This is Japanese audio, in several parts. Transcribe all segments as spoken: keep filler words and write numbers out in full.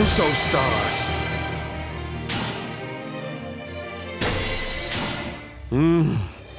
Muso Stars. うん。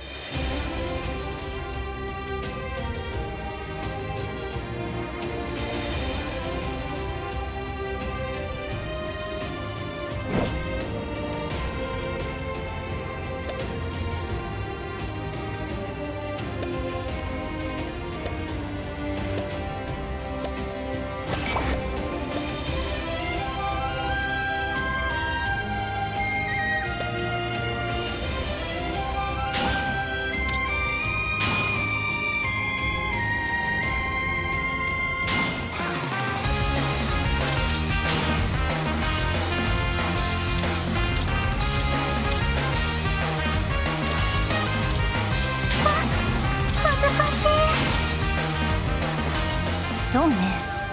そうね。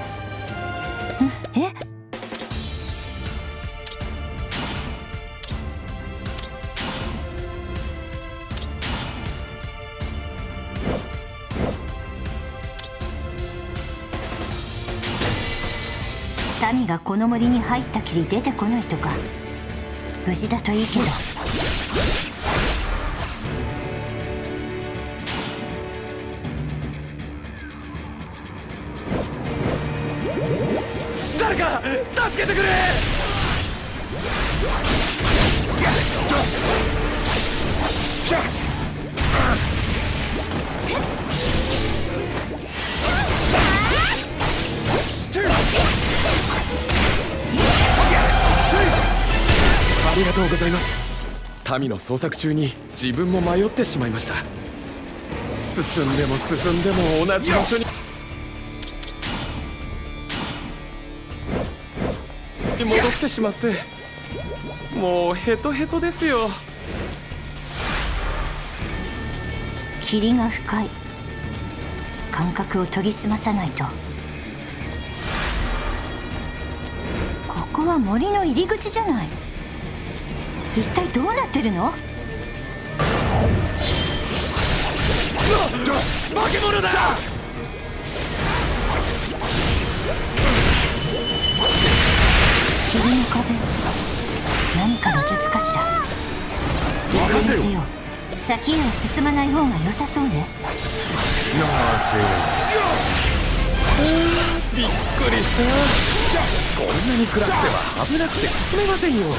え？民がこの森に入ったきり出てこないとか。無事だといいけど。 誰か助けてくれ。ありがとうございます。民の捜索中に自分も迷ってしまいました。進んでも進んでも同じ場所に戻ってしまって、もうヘトヘトですよ。 霧が深い。感覚を研ぎ澄まさないと。ここは森の入り口じゃない。一体どうなってるの？ 化け物だ！ 霧の壁、何かの術かしら。いずれにせよ先へは進まない方が良さそうね。 びっくりした。こんなに暗くては危なくて進めませんよ。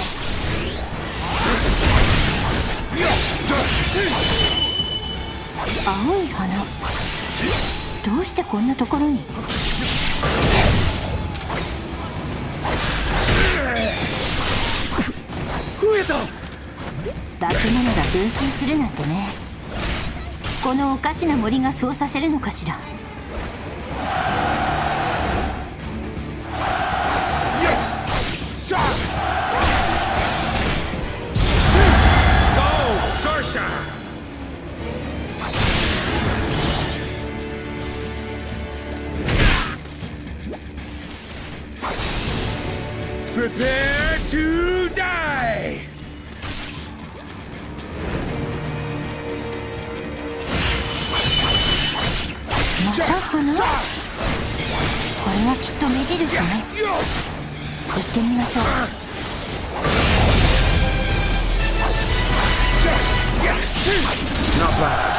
青い花、どうしてこんなところに。 増えた。 化け物が分身するなんてね。このおかしな森がそうさせるのかしら。 Prepare to die! また花？これはきっと目印ね。行ってみましょう。 Not bad.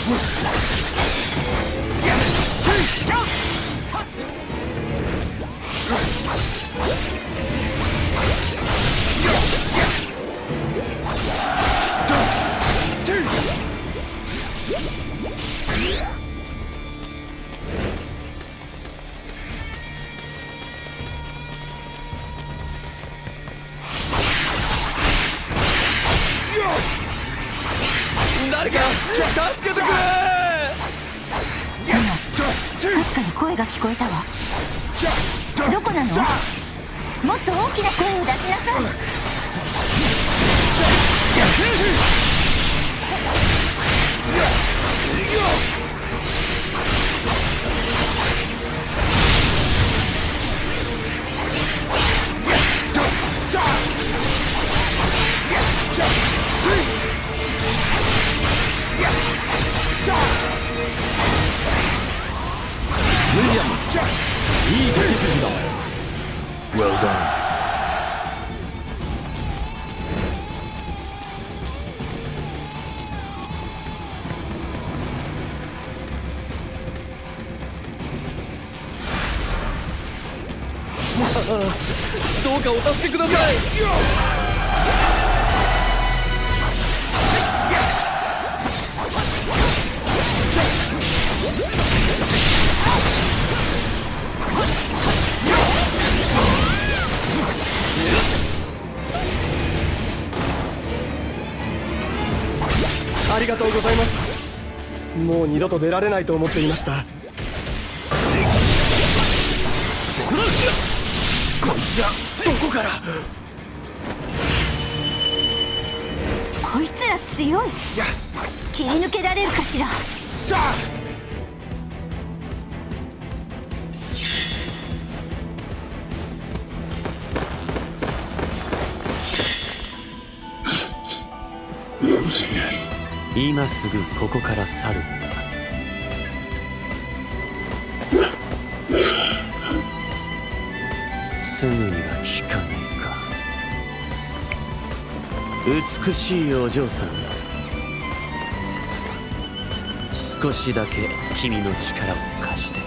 誰か助けてくれ。 今確かに声が聞こえたわ。どこなの？もっと大きな声を出しなさい。 ウィリアム、いい手続きだ。 Well done. どうかお助けください。 ありがとうございます。もう二度と出られないと思っていました。 そこだ。こいつらどこから。 こいつら強い。切り抜けられるかしら。 今すぐここから去るんだ。すぐには聞かないか。美しいお嬢さん、少しだけ君の力を貸して。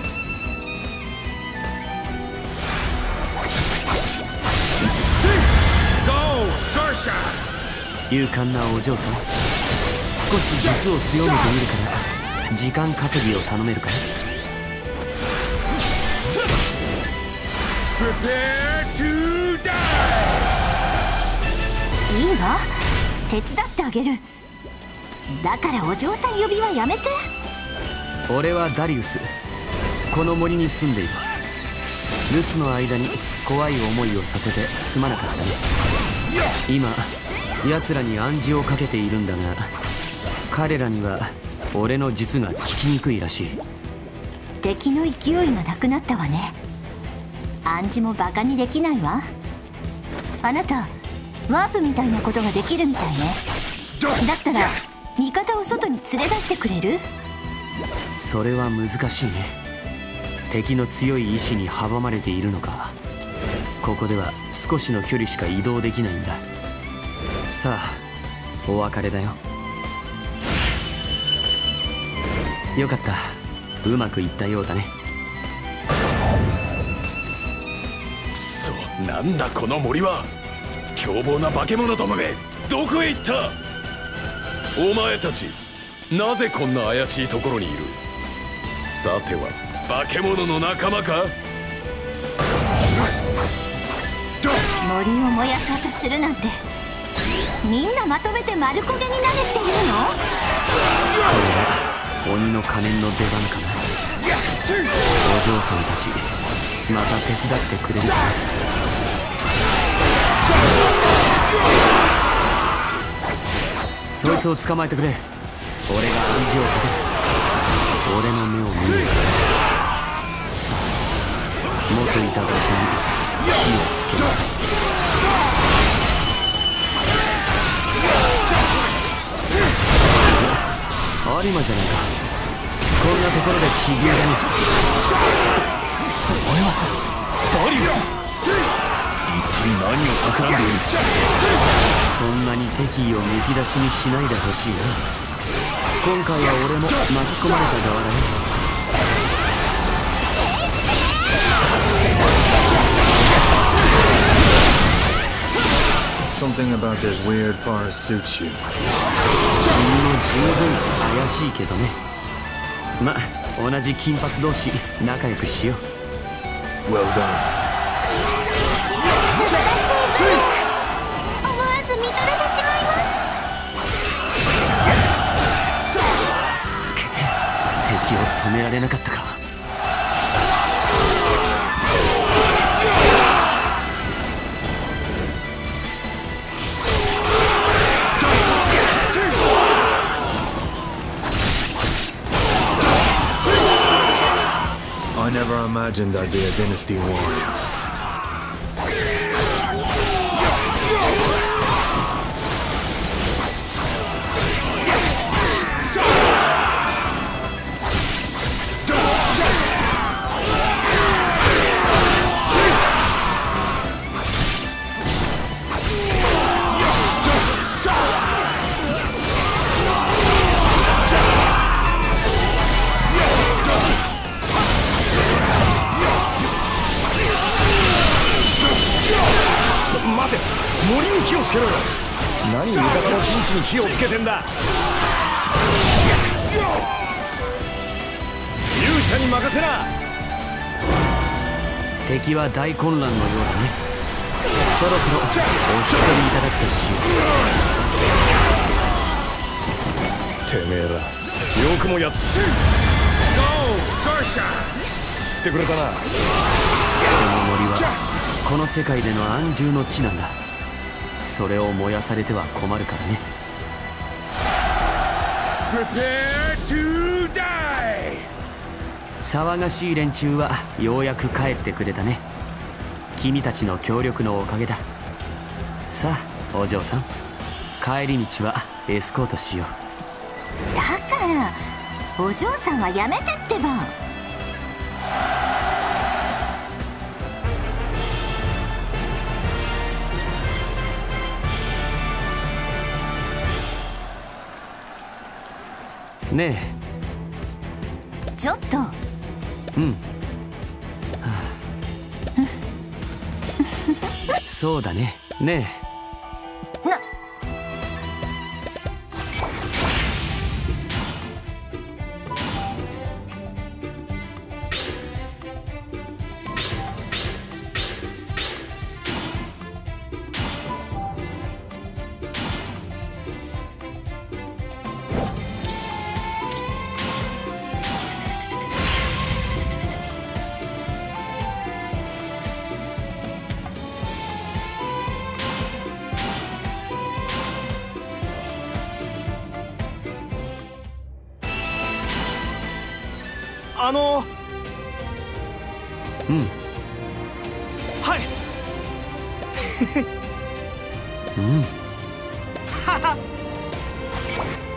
勇敢なお嬢さん、少し術を強めてみるから時間稼ぎを頼めるかい？ いいわ、手伝ってあげる。だからお嬢さん呼びはやめて。 俺はダリウス、この森に住んでいる。留守の間に怖い思いをさせてすまなかったね。今奴らに暗示をかけているんだが、彼らには俺の術が効きにくいらしい。 敵の勢いがなくなったわね。暗示もバカにできないわ。あなたワープみたいなことができるみたいね。だったら味方を外に連れ出してくれる？ それは難しいね。敵の強い意志に阻まれているのか。ここでは少しの距離しか移動できないんだ。さあお別れだよ。よかった、うまくいったようだね。 くそ、なんだこの森は。凶暴な化け物どもめ、どこへ行った。お前たちなぜこんな怪しいところにいる。さては化け物の仲間か。 森を燃やそうとするなんて、みんなまとめて丸焦げになれっていうの？ 鬼の仮面の出番かな。お嬢さんたちまた手伝ってくれるかな。そいつを捕まえてくれ。俺が暗示をかける。俺の目を見る。さあ元いた場所に火をつけなさい。有馬じゃないか。こんなところで奇遇だね。 お前はダリウス。一体何を企んでいる。 そんなに敵意をむき出しにしないでほしいな。 今回は俺も巻き込まれた側だね。 Something about this weird forest suits you. 君も十分怪しいけどね。ま、同じ金髪同士仲良くしよう。 Well done. 素晴らしいブロック。思わず見とれてしまいます。 敵を止められなかったか。 I never imagined I'd be a dynasty warrior. 敵は大混乱のようだね。そろそろお引き取りいただくとしよう。てめえらよくもやってってくれたな。 この森はこの世界での安住の地なんだ。それを燃やされては困るからね。騒がしい連中はようやく帰ってくれたね。君たちの協力のおかげだ。さあお嬢さん、帰り道はエスコートしよう。だからお嬢さんはやめてってば。 ねえ、ちょっと。 うん、はあ、そうだね。ねえなあのうんはいうんはは